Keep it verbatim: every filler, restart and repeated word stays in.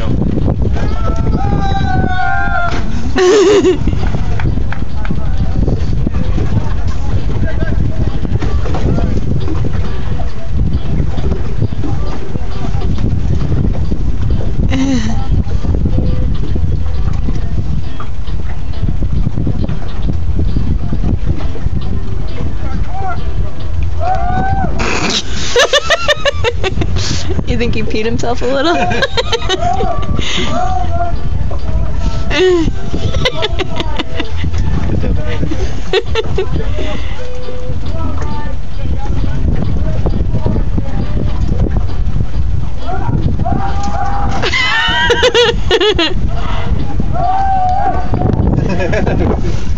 You think he peed himself a little? Ha ha ha.